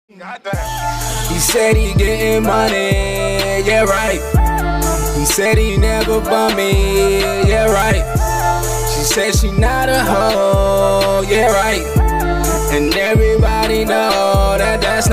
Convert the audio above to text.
He said he getting money, yeah right. He said he never bum me, yeah right. She said she not a hoe, yeah right. And everybody know that that's